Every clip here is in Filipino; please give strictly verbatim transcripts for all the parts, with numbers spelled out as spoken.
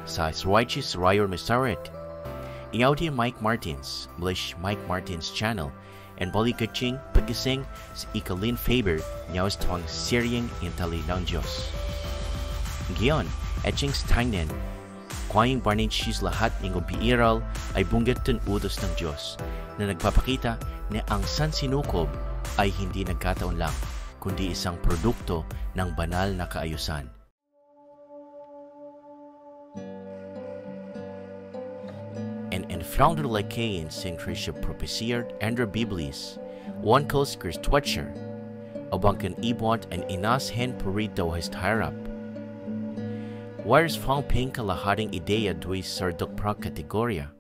sa Switches Ryor Misaret. Ingaw di Mike Martins, Blish Mike Martins channel, and bali kaching pagkising sa Ikalin Faber niyaw sa tawang seryeng Intali ng Diyos. Ngayon, etching stangnen, kwayang barnitsis lahat ng ubiiral ay bunggatan utos ng Diyos na nagpapakita na ang sansinukob ay hindi nagkataon lang, kundi isang produkto ng banal na kaayusan. En enfraunder lakayin sin Krisya propesiert ender Biblis, one kulskers twatcher, abangkan ibot and inas hen purito has harap. Wires found pink kalahading ideya dui sardok pra kategorya.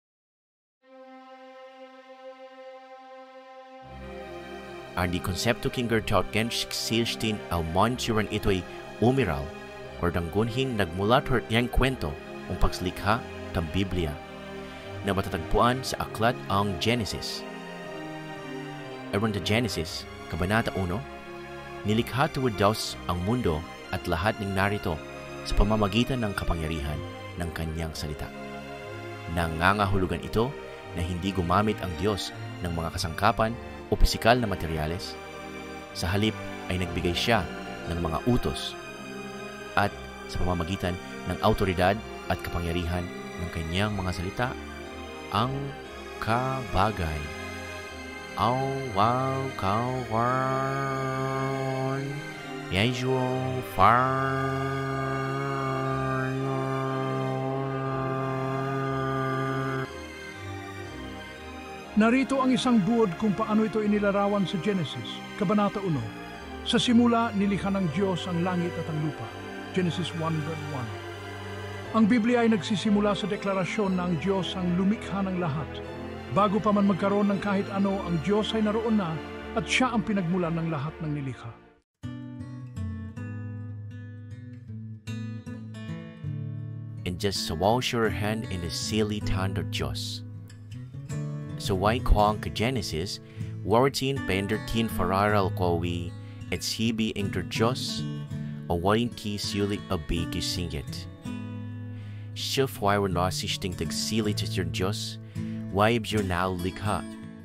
Ang di konsepto kinger taut gensh silstin al monturan ito'y umiral or danggunhin nagmulat her yang kwento ang pagslikha ng Biblia na matatagpuan sa aklat ang Genesis. Aron the Genesis, Kabanata one, nilikha tuwid daw ang mundo at lahat ng narito sa pamamagitan ng kapangyarihan ng kanyang salita. Nangangahulugan ito na hindi gumamit ang Diyos ng mga kasangkapan o pisikal na materyales. Sa halip ay nagbigay siya ng mga utos at sa pamamagitan ng autoridad at kapangyarihan ng kanyang mga salita, ang kabagay. Aw, wow, kawan, yajual, far. Narito ang isang buod kung paano ito inilarawan sa Genesis, Kabanata one. Sa simula, nilikha ng Diyos ang langit at ang lupa. Genesis one verse one. Ang Biblia ay nagsisimula sa deklarasyon na ang Diyos ang lumikha ng lahat. Bago pa man magkaroon ng kahit ano, ang Diyos ay naroon na at siya ang pinagmulan ng lahat ng nilikha. And just sa wash your hand in the silly hand of Diyos. So why kwang ka Genesis, wartin pendertin fararal kowi, at sibi ingder Diyos, o warin ti sili abi kisingit. Siya why we're not sisting tagsili sa your Diyos, why you're now likha.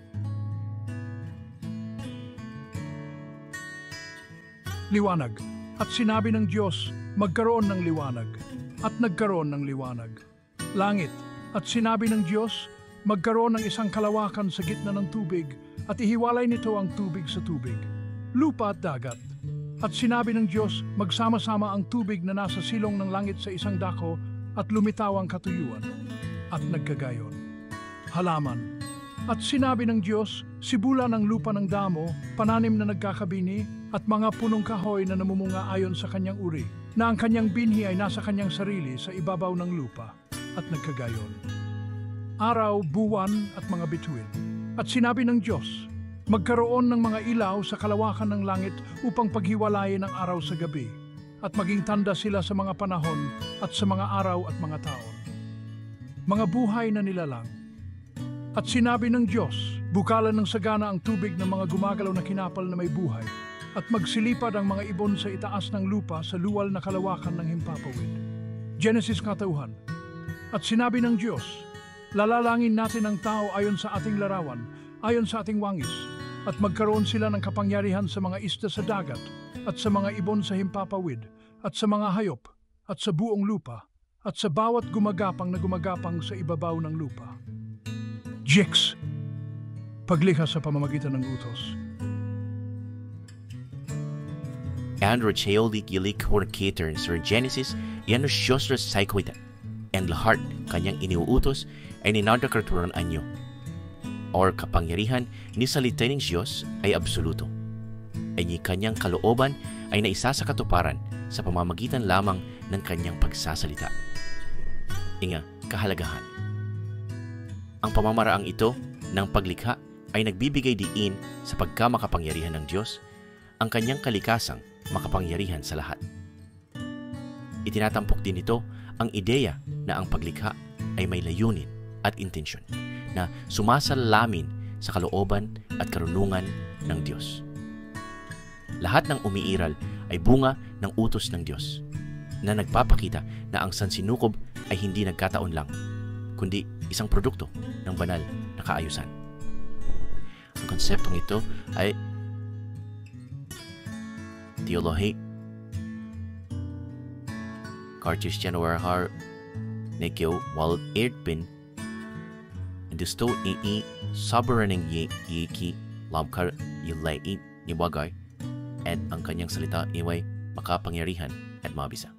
Liwanag. At sinabi ng Diyos, magkaroon ng liwanag. At nagkaroon ng liwanag. Langit. At sinabi ng Diyos, magkaroon ng isang kalawakan sa gitna ng tubig, at ihiwalay nito ang tubig sa tubig. Lupa at dagat. At sinabi ng Diyos, magsama-sama ang tubig na nasa silong ng langit sa isang dako, at lumitaw ang katuyuan, at nagkagayon. Halaman. At sinabi ng Diyos, sibulan ang lupa ng damo, pananim na nagkakabini, at mga punong kahoy na namumunga ayon sa kanyang uri, na ang kanyang binhi ay nasa kanyang sarili sa ibabaw ng lupa, at nagkagayon. Araw, buwan, at mga bituin. At sinabi ng Diyos, magkaroon ng mga ilaw sa kalawakan ng langit upang paghiwalayin ang araw sa gabi, at maging tanda sila sa mga panahon at sa mga araw at mga taon. Mga buhay na nilalang. At sinabi ng Diyos, bukalan ng sagana ang tubig ng mga gumagalaw na kinapal na may buhay, at magsilipad ang mga ibon sa itaas ng lupa sa luwal na kalawakan ng himpapawid. Genesis katauhan. At sinabi ng Diyos, lalalangin natin ang tao ayon sa ating larawan, ayon sa ating wangis, at magkaroon sila ng kapangyarihan sa mga isda sa dagat, at sa mga ibon sa himpapawid, at sa mga hayop, at sa buong lupa, at sa bawat gumagapang na gumagapang sa ibabaw ng lupa. Jix, paglikha sa pamamagitan ng utos. Andro Cheoli gilik horkater Sir Genesis, yan ang Diyos ras psychoita, and lahat kanyang iniuutos ay ninadakarturan anyo. Or kapangyarihan ni salita ng Diyos ay absoluto. Ay ni kanyang kalooban ay naisa sa katuparan sa pamamagitan lamang ng kanyang pagsasalita. Inga, kahalagahan. Ang pamamaraang ito ng paglikha ay nagbibigay diin sa pagkamakapangyarihan ng Diyos, ang kanyang kalikasang makapangyarihan sa lahat. Itinatampok din ito ang ideya na ang paglikha ay may layunin at intensyon na sumasalamin sa kalooban at karunungan ng Diyos. Lahat ng umiiral ay bunga ng utos ng Diyos. na nagpapakita na ang sansinukob ay hindi nagkataon lang, kundi isang produkto ng banal na kaayusan. Ang konseptong ito ay teolohi Kartistyanuar har nekyo wal ertpin Industo ii sovereigning ye yiki lamkar yulay ni bagay at ang kanyang salita iway makapangyarihan at mabisa.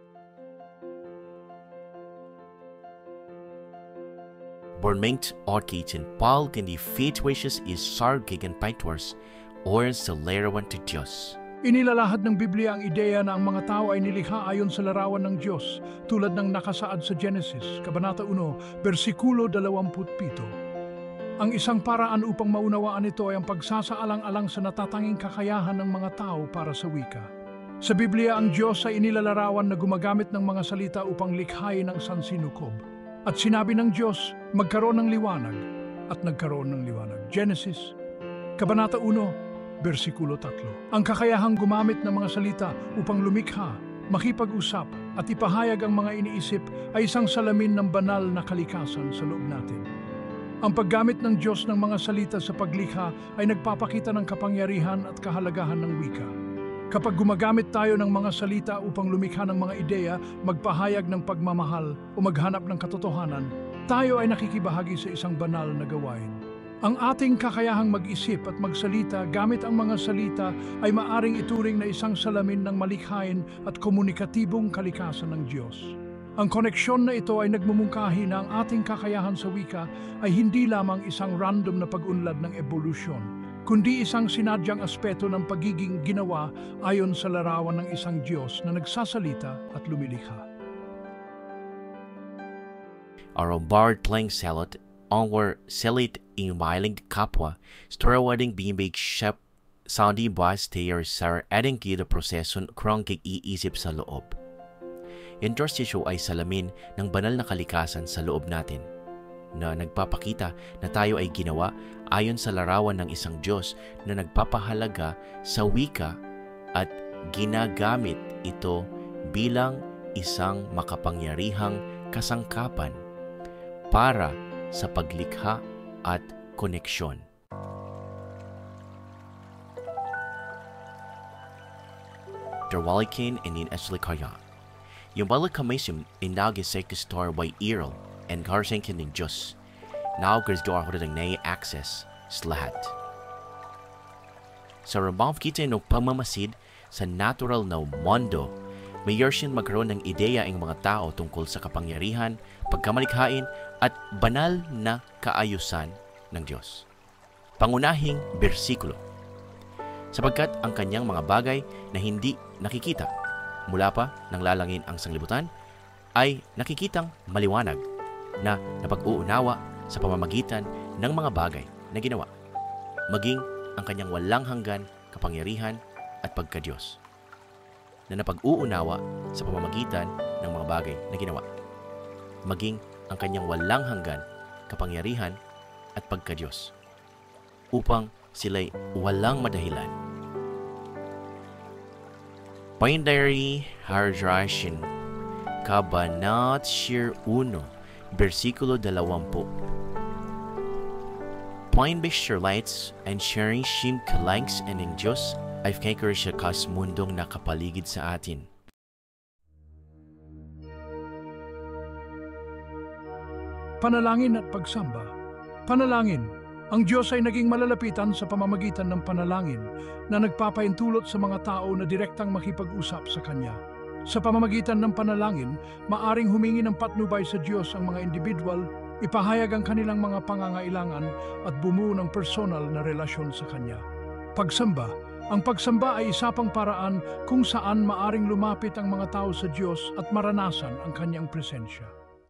Bormengt orkitin Paul kan di faithwishes is sargigan paitwars or sa larawan to Diyos. Inilalahad ng Biblia ang ideya na ang mga tao ay nilikha ayon sa larawan ng Diyos tulad ng nakasaad sa Genesis, Kabanata one, versikulo twenty-seven. Ang isang paraan upang maunawaan ito ay ang pagsasaalang-alang sa natatanging kakayahan ng mga tao para sa wika. Sa Biblia, ang Diyos ay inilalarawan na gumagamit ng mga salita upang likhain ang sansinukob. At sinabi ng Diyos, magkaroon ng liwanag, at nagkaroon ng liwanag. Genesis, Kabanata one, versikulo three. Ang kakayahang gumamit ng mga salita upang lumikha, makipag-usap at ipahayag ang mga iniisip ay isang salamin ng banal na kalikasan sa loob natin. Ang paggamit ng Diyos ng mga salita sa paglikha ay nagpapakita ng kapangyarihan at kahalagahan ng wika. Kapag gumagamit tayo ng mga salita upang lumikha ng mga ideya, magpahayag ng pagmamahal o maghanap ng katotohanan, tayo ay nakikibahagi sa isang banal na gawain. Ang ating kakayahang mag-isip at magsalita gamit ang mga salita ay maaring ituring na isang salamin ng malikhain at komunikatibong kalikasan ng Diyos. Ang koneksyon na ito ay nagmumungkahi na ang ating kakayahan sa wika ay hindi lamang isang random na pag-unlad ng evolusyon, kundi isang sinadyang aspeto ng pagiging ginawa ayon sa larawan ng isang Diyos na nagsasalita at lumilikha. Our bard playing salad Onward selit in mailing kapwa, storawading bimbig shep sounding bas tayo sa adding ki the proseson krong kig-iisip sa loob. Yung trust issue ay salamin ng banal na kalikasan sa loob natin na nagpapakita na tayo ay ginawa ayon sa larawan ng isang Diyos na nagpapahalaga sa wika at ginagamit ito bilang isang makapangyarihang kasangkapan para sa paglikha at koneksyon. Derwalikin and in Eslikaya. Yung balik kamisim inagisay kistor by Earl and garsenkin ng Diyos. Now grisdoar ho ng nay access sa lahat. Sa rambam kita ng pamamasid sa natural na mundo, mayor siya magkaroon ng ideya ang mga tao tungkol sa kapangyarihan, pagkamalikhain, at banal na kaayusan ng Diyos. Pangunahing bersikulo. Sapagkat ang kanyang mga bagay na hindi nakikita mula pa nang lalangin ang sanglibutan ay nakikitang maliwanag na napag-uunawa sa pamamagitan ng mga bagay na ginawa, maging ang kanyang walang hanggan kapangyarihan at pagka-Diyos na napag-uunawa sa pamamagitan ng mga bagay na ginawa, maging ang kanyang walang hanggan kapangyarihan at pagka-Diyos upang sila'y walang madahilan. Pindari Hardrashin Kabanat Shir one versikulo dalawampu. Plain Bishir lights and sharing shim kalangs and ng Diyos ay kaiker siya kas mundong nakapaligid sa atin. Panalangin at pagsamba. Panalangin. Ang Diyos ay naging malalapitan sa pamamagitan ng panalangin na nagpapaintulot sa mga tao na direktang makipag-usap sa Kanya. Sa pamamagitan ng panalangin, maaring humingi ng patnubay sa Diyos ang mga individual, ipahayag ang kanilang mga pangangailangan at bumuo ng personal na relasyon sa Kanya. Pagsamba. Ang pagsamba ay isa pang paraan kung saan maaring lumapit ang mga tao sa Diyos at maranasan ang Kanyang presensya.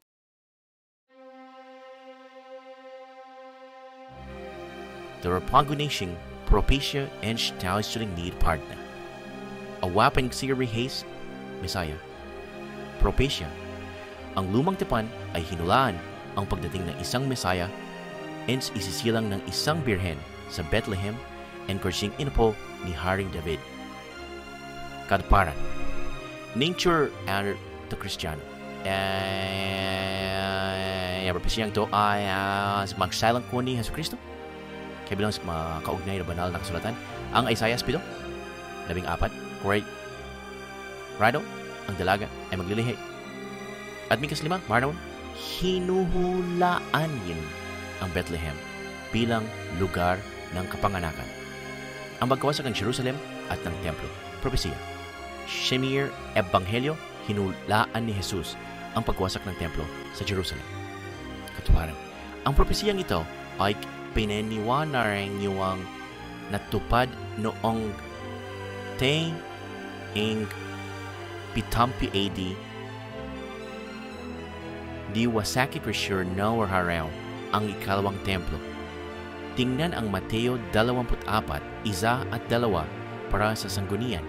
The Repagunation, Propecia, and Stausturing Need Partner. Awapan Siri Hayes, Messiah. Propecia. Ang lumang tipan ay hinulaan ang pagdating ng isang Messiah and isisilang ng isang birhen sa Bethlehem and kursing inapo ni Haring David. Kadparan. nature and to Kristiyano. Eh, yung propesiyang to ay uh, magsilang ko ni Hesus Kristo. Kaya bilang sa mga kaugnay na banal na kasulatan, ang Isaiah pito, labing apat, Corey Rado, ang dalaga ay maglilihi. At Mikas lima, Marnaon, hinuhulaan yun ang Bethlehem bilang lugar ng kapanganakan. Ang pagkawasak ng Jerusalem at ng templo, propesiya. Shemir Ebanghelyo, hinulaan ni Jesus ang pagwasak ng templo sa Jerusalem. Katuparan, ang propesiyang ito ay pinaniwanarang niwang natupad noong ten ing pitampi A D diwasaki Krishur na warharaw ang ikalawang templo. Tingnan ang Mateo dalawampu't apat, isa at dalawa para sa sanggunian.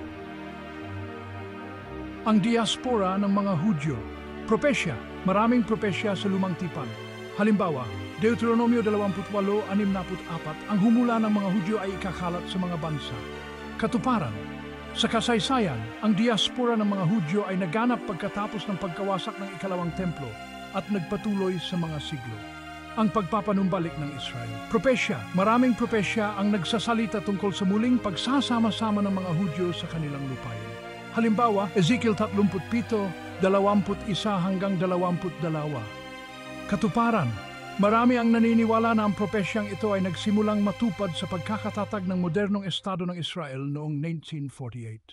Ang diaspora ng mga Hudyo. Propesya, maraming propesya sa lumang tipan. Halimbawa, Deuteronomio dalawampu't walo, anim na apat, ang humula ng mga Hudyo ay ikakalat sa mga bansa. Katuparan, sa kasaysayan, ang diaspora ng mga Hudyo ay naganap pagkatapos ng pagkawasak ng ikalawang templo at nagpatuloy sa mga siglo. Ang pagpapanumbalik ng Israel. Propesya, maraming propesya ang nagsasalita tungkol sa muling pagsasama-sama ng mga Hudyo sa kanilang lupain. Halimbawa, Ezekiel tatlumpu't pito, dalawampu't isa hanggang dalawampu't dalawa. Katuparan, marami ang naniniwala na ang propesyang ito ay nagsimulang matupad sa pagkakatatag ng modernong estado ng Israel noong nineteen forty-eight.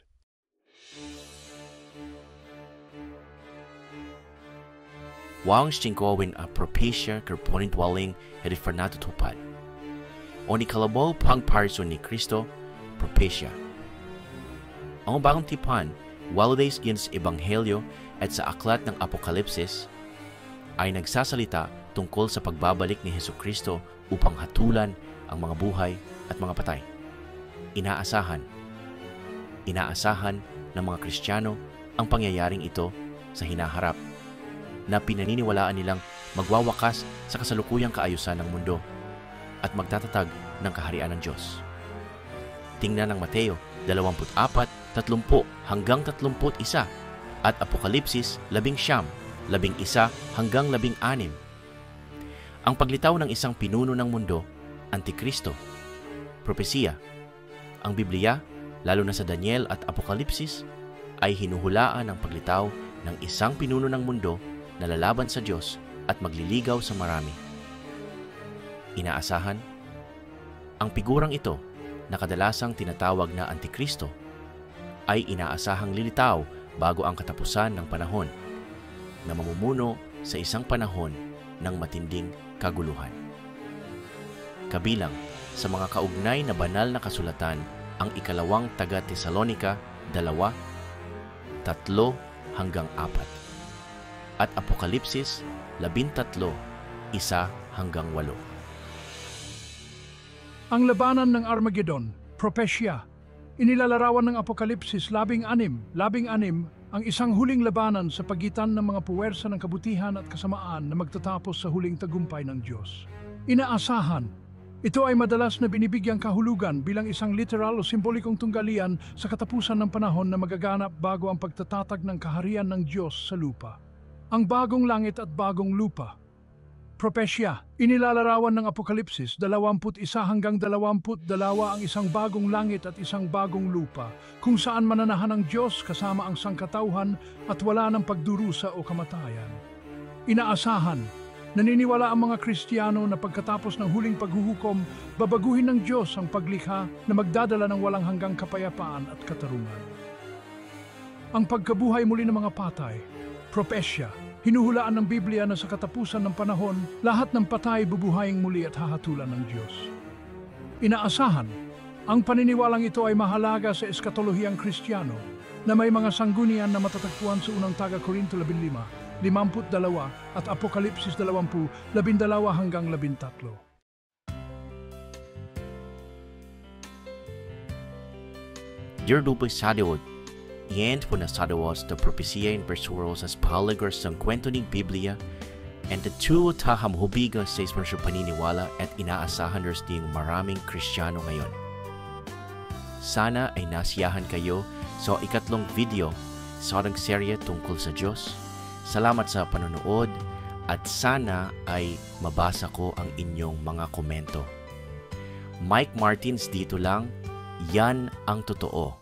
Wang stingkowin a propesya kerponin dwelling headed for natutupad. O ni kalabaw pang parso ni Kristo, propesya. Ang bagong tipan, walodays yun sa Ebanghelyo at sa aklat ng Apokalipsis, ay nagsasalita tungkol sa pagbabalik ni Hesus Kristo upang hatulan ang mga buhay at mga patay. Inaasahan, inaasahan ng mga Kristiyano ang pangyayaring ito sa hinaharap na pinaniniwalaan nilang magwawakas sa kasalukuyang kaayusan ng mundo at magtatatag ng kaharian ng Diyos. Tingnan ang Mateo dalawampu't apat, tatlumpu hanggang tatlumpu't isa at Apokalipsis labing siyam, labing isa hanggang labing anim. Ang paglitaw ng isang pinuno ng mundo, Antikristo, propesiya. Ang Biblia, lalo na sa Daniel at Apokalipsis, ay hinuhulaan ang paglitaw ng isang pinuno ng mundo na lalaban sa Diyos at magliligaw sa marami. Inaasahan, ang figurang ito na kadalasang tinatawag na Antikristo ay inaasahang lilitaw bago ang katapusan ng panahon na mamumuno sa isang panahon ng matinding kaguluhan. Kabilang sa mga kaugnay na banal na kasulatan ang ikalawang taga-Tesalonika, dalawa, tatlo hanggang apat. At Apokalipsis, labintatlo, isa hanggang walo. Ang labanan ng Armageddon, propesya. Inilalarawan ng Apokalipsis, labing anim, labing anim, ang isang huling labanan sa pagitan ng mga puwersa ng kabutihan at kasamaan na magtatapos sa huling tagumpay ng Diyos. Inaasahan, ito ay madalas na binibigyang kahulugan bilang isang literal o simbolikong tunggalian sa katapusan ng panahon na magaganap bago ang pagtatatag ng kaharian ng Diyos sa lupa. Ang bagong langit at bagong lupa. Propesya, inilalarawan ng Apokalipsis, dalawampu't isa hanggang dalawampu't dalawa ang isang bagong langit at isang bagong lupa, kung saan mananahan ang Diyos kasama ang sangkatauhan at wala ng pagdurusa o kamatayan. Inaasahan, naniniwala ang mga Kristiyano na pagkatapos ng huling paghuhukom, babaguhin ng Diyos ang paglikha na magdadala ng walang hanggang kapayapaan at katarungan. Ang pagkabuhay muli ng mga patay. Propesya, hinuhulaan ng Biblia na sa katapusan ng panahon, lahat ng patay bubuhayin muli at hahatulan ng Diyos. Inaasahan, ang paniniwalang ito ay mahalaga sa eskatolohiyang Kristiyano na may mga sanggunian na matatagpuan sa unang taga-Korinto labing lima, limampu't dalawa at Apokalipsis dalawampu, labindalawa hanggang labintatlo. Dear Dupay Sadiwod, iyan po na sadawas na propesya in persuros as pahalagar sa kwento ng Biblia and the two taham hubiga sa isang paniniwala at inaasahan rin ding maraming Kristiyano ngayon. Sana ay nasiyahan kayo sa ikatlong video sa ating serye tungkol sa Diyos. Salamat sa panonood at sana ay mabasa ko ang inyong mga komento. Mike Martins dito lang, yan ang totoo.